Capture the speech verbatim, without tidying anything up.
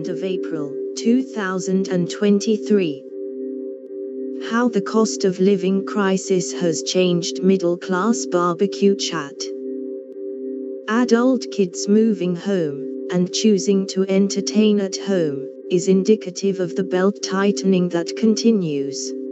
second of April, two thousand twenty-three. How the cost of living crisis has changed middle-class barbecue chat. Adult kids moving home, and choosing to entertain at home, is indicative of the belt tightening that continues.